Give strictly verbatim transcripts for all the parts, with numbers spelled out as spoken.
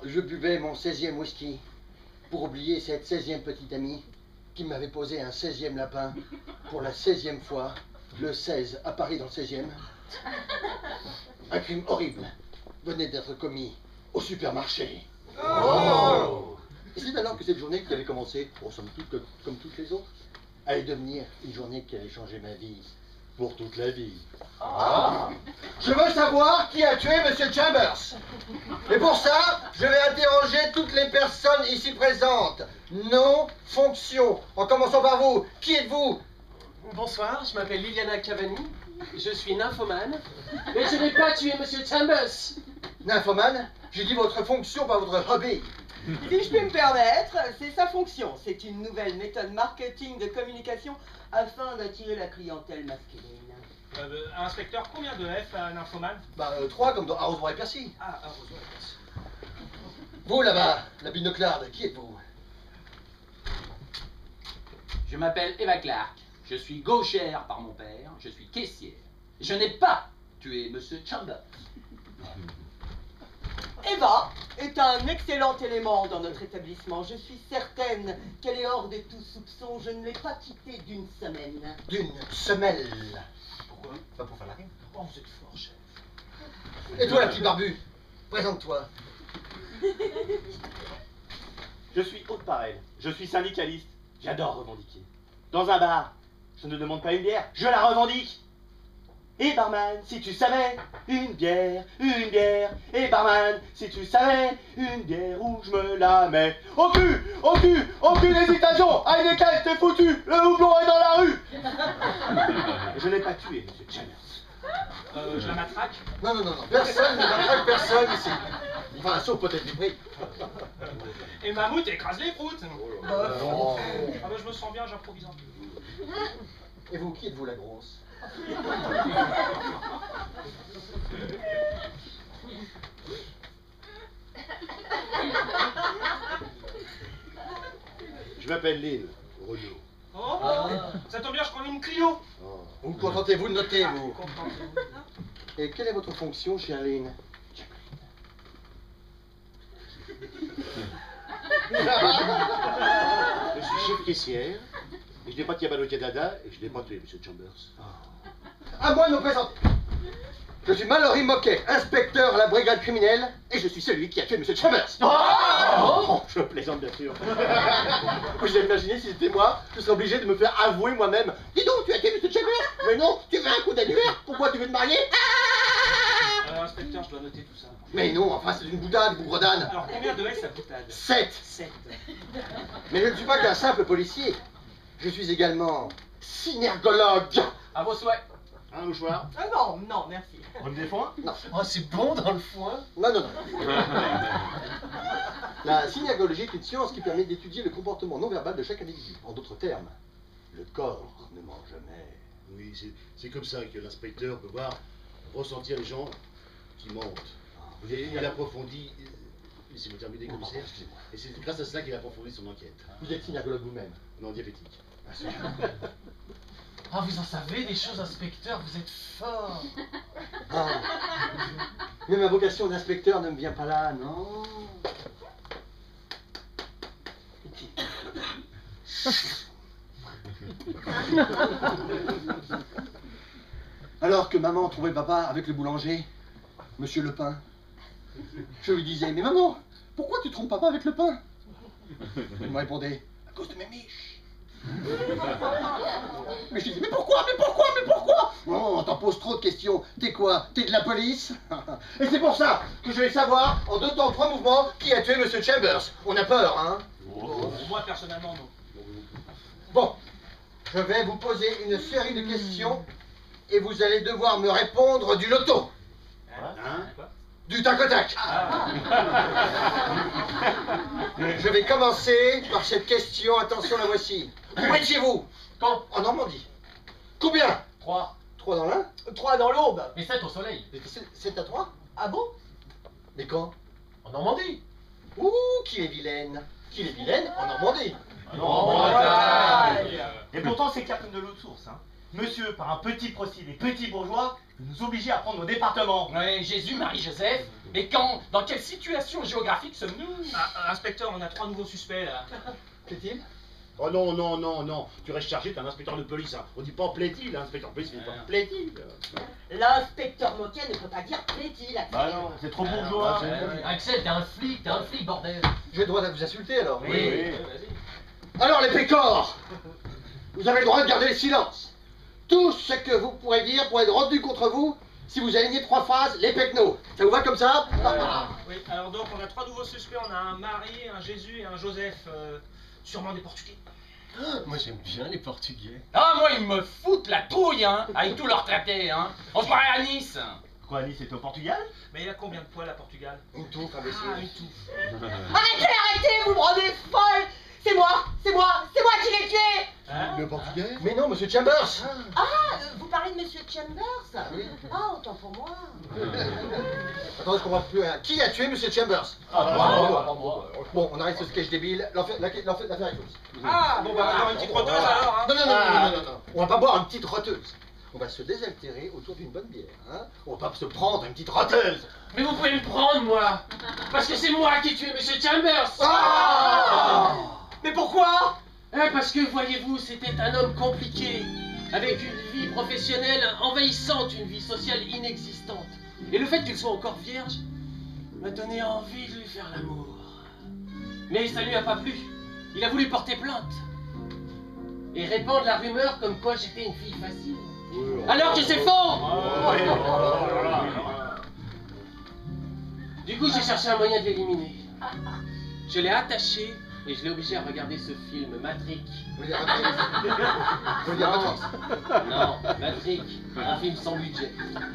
que je buvais mon seizième whisky pour oublier cette seizième petite amie qui m'avait posé un seizième lapin pour la seizième fois, le seize à Paris dans le seizième. Un crime horrible venait d'être commis au supermarché. Oh! Et c'est alors que cette journée qui avait commencé, oh, somme toute, que- comme toutes les autres, allait devenir une journée qui allait changer ma vie pour toute la vie. Ah. Je veux savoir qui a tué Monsieur Chambers. Et pour ça, je vais interroger toutes les personnes ici présentes. Nom, fonction. En commençant par vous. Qui êtes-vous? Bonsoir, je m'appelle Liliana Cavani. Je suis nymphomane. Mais je n'ai pas tué Monsieur Chambers. Nymphomane? J'ai dit votre fonction, pas votre hobby. Si je peux me permettre, c'est sa fonction. C'est une nouvelle méthode marketing de communication afin d'attirer la clientèle masculine. Euh, euh, inspecteur, combien de F à nymphomane? Bah, euh, trois comme dans Arrosoir et Percy. Ah, heureusement. Vous là-bas, la binoclarde, qui êtes-vous? Je m'appelle Eva Clark. Je suis gauchère par mon père. Je suis caissière. Je n'ai pas tué Monsieur Chambers. Eva est un excellent élément dans notre établissement. Je suis certaine qu'elle est hors de tout soupçon. Je ne l'ai pas quittée d'une semaine. D'une semelle. Pourquoi? Pas pour faire la rime. Oh, vous êtes fort, chef. Et toi, la petite barbu, présente-toi. Je suis haute parelle, je suis syndicaliste, j'adore revendiquer. Dans un bar, je ne demande pas une bière, je la revendique. Et barman, si tu savais, une bière, une bière. Et barman, si tu savais, une bière où je me la mets. Au cul, au cul, aucune hésitation, avec lesquelles t'es foutu, le houblon est dans la rue. Je n'ai pas tué Monsieur Chambers. Euh, je la matraque? Non, non, non, non, personne ne matraque personne ici. Enfin, sauf peut-être les prix. Et Mammouth écrase les proutes. Oh. Ah bah je me sens bien, j'improvise un peu. Et vous, qui êtes-vous la grosse? Je m'appelle Lynn, Renaud. Oh, ça tombe bien, je prends une Clio. Oh. Vous contentez-vous de noter, Ah, vous? contentez-vous. Et quelle est votre fonction, chère Lynn? Je suis chef caissière, et je n'ai pas de cabane au Canada, et je n'ai pas tué Monsieur Chambers. À moi de me présenter. Je suis Mallory Moquet, inspecteur à la brigade criminelle, et je suis celui qui a tué Monsieur Chambers. Oh, je plaisante bien sûr. Vous imaginez si c'était moi, je serais obligé de me faire avouer moi-même. Dis donc, tu as tué Monsieur Chambers? Mais non, tu veux un coup d'annuaire? Pourquoi tu veux te marier? Euh, inspecteur, je dois noter tout ça. Mais non, enfin c'est une boutade, vous gredane. Alors combien de S à boutade? Sept. Sept. Mais je ne suis pas qu'un simple policier. Je suis également synergologue. À vos souhaits. Un mouchoir? Ah non, non, merci. On des foins? Non. Oh, c'est bon dans le foin. Non, non, non. La synergologie est une science qui permet d'étudier le comportement non verbal de chaque individu. En d'autres termes, le corps ne ment jamais. Oui, c'est- c'est comme ça que l'inspecteur peut voir, ressentir les gens qui mentent. Et il approfondit... Laissez-moi terminer, commissaire. Excusez-moi. Et c'est grâce à cela qu'il approfondit son enquête. Vous êtes synergologue vous-même. Non, diabétique. Ah, vous en savez des choses, inspecteur, vous êtes fort. Ah. Mais ma vocation d'inspecteur ne me vient pas là, non. Alors que maman trouvait papa avec le boulanger, Monsieur Le Pain, je lui disais, mais maman, pourquoi tu trompes papa avec le pain? Elle me répondait, à cause de mes miches. Mais je disais, mais pourquoi, mais pourquoi, mais pourquoi? Non, t'en poses trop de questions. T'es quoi? T'es de la police? Et c'est pour ça que je vais savoir, en deux temps, trois mouvements, qui a tué Monsieur Chambers. On a peur, hein? Oh, moi personnellement non. Bon, je vais vous poser une série de questions et vous allez devoir me répondre du loto. Hein? Quoi? Du tac au tac. Je vais commencer par cette question, attention la voici. Où étiez-vous? Quand? En Normandie. Combien? Trois. Trois dans l'un? Trois dans l'aube. Et sept au soleil. C'est à trois? Ah bon? Mais quand? En Normandie. Ouh, qui est vilaine? Qui est vilaine en Normandie? Non, en Bretagne. Et pourtant, c'est Captain de l'eau de source, hein. Monsieur, par un petit procédé petit bourgeois, vous nous obligez à prendre nos départements. Ouais, Jésus, Marie, Joseph, Mais quand, dans quelle situation géographique sommes-nous? Ah, inspecteur, on a trois nouveaux suspects là. Plaît-il? Oh non, non, non, non. Tu restes chargé, t'es un inspecteur de police. Hein. On dit pas plaît-il, hein. Inspecteur de police, il dit pas plaît-il. L'inspecteur Moquet ne peut pas dire plaît-il, Axel. Bah non, c'est trop bourgeois. Axel, t'es un flic, t'es un flic, bordel. J'ai le droit de vous insulter alors. Oui, oui. vas-y. Alors les pécores, vous avez le droit de garder le silence. Tout ce que vous pourrez dire pourrait être retenu contre vous si vous alignez trois phrases, les pecnos. Ça vous va comme ça? Oui, alors donc on a trois nouveaux suspects, on a un Marie, un Jésus et un Joseph, euh, sûrement des Portugais. Moi j'aime bien les Portugais. Ah, moi, ils me foutent la trouille, hein, avec tous leurs traités, hein. On se croirait à Nice. Quoi, Nice, c'est au Portugal? Mais il y a combien de poils à Portugal? Une touffe, imbécile. Ah, une touffe. Arrêtez, arrêtez, vous me rendez folle. C'est moi, c'est moi, c'est moi qui l'ai tué. Hein? Le portugais? Mais non, monsieur Chambers. Ah, euh, vous parlez de Monsieur Chambers? Oui. Ah, autant pour moi. Attendez, je comprends plus rien. Qui a tué monsieur Chambers? Ah, Bravo, bravo. Bon, on arrête ce sketch débile. L'affaire l'affaire- l'affaire est close. Ah, bon bah alors une petite roteuse alors, hein. Non, non, non, non, non, non, non. On va pas boire une petite roteuse. On va se désaltérer autour d'une bonne bière. Hein. On va pas se prendre une petite roteuse. Mais vous pouvez me prendre, moi. Parce que c'est moi qui ai tué monsieur Chambers. Ah! Mais pourquoi? Eh, parce que, voyez-vous, c'était un homme compliqué, avec une vie professionnelle envahissante, une vie sociale inexistante. Et le fait qu'il soit encore vierge m'a donné envie de lui faire l'amour. Mais ça lui a pas plu. Il a voulu porter plainte. Et répandre la rumeur comme quoi j'étais une fille facile. Alors que c'est faux! Du coup, j'ai cherché un moyen de l'éliminer. Je l'ai attaché et je l'ai obligé à regarder ce film, Matrix. Vous voulez dire Matrix? Vous voulez dire Matrix? Non, Matrix, un film sans budget.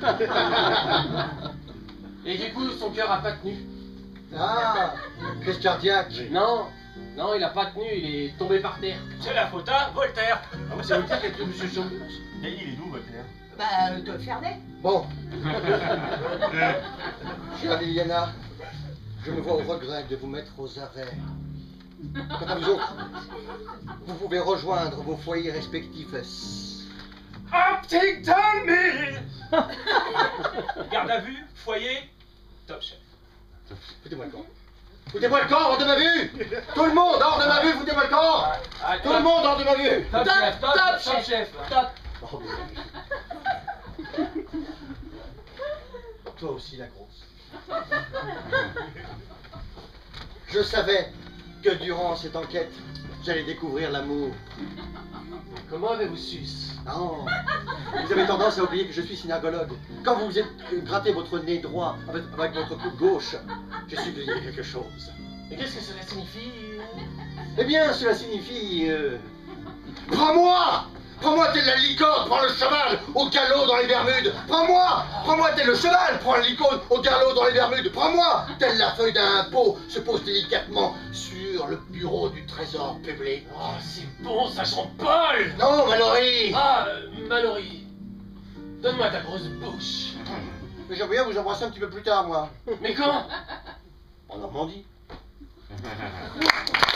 Et du coup, son cœur a pas tenu. Ah, crise cardiaque. Non, non, il a pas tenu, il est tombé par terre. C'est la faute à Voltaire. Ah, mais c'est Voltaire qui a tué monsieur Chambers. Et il est d'où, Voltaire? Bah, euh, de Ferney. Bon. Chère Liliana, je me vois au regret de vous mettre aux arrêts. Quant à vous autres, vous pouvez rejoindre vos foyers respectifs. Huntington Mill. Garde à vue, foyer, top chef. Foutez-moi le camp. Foutez-moi le camp hors de ma vue. Tout le monde hors de ma vue, foutez-moi le camp. Tout le monde hors de ma vue. Top, Top, chef, top, top, top, chef. chef. Top. Oh, mais- Toi aussi, la grosse. Je savais que durant cette enquête, j'allais découvrir l'amour. Comment avez-vous su? Non, vous avez tendance à oublier que je suis synergologue. Quand vous vous êtes gratté votre nez droit avec, avec votre coude gauche, j'ai su qu'il y avait quelque chose. Mais qu'est-ce que cela signifie? Eh bien, cela signifie... Euh... Prends-moi! Prends-moi tel la licorne, prends le cheval au galop dans les Bermudes. Prends-moi! Prends-moi tel le cheval, prends le licorne au galop dans les Bermudes. Prends-moi tel la feuille d'un pot se pose délicatement sur le bureau du trésor public. Oh, c'est bon, ça chante Paul! Non, Mallory! Ah, euh, Mallory, donne-moi ta grosse bouche. Mais j'aimerais bien vous embrasser un petit peu plus tard, moi. Mais quand? En Normandie.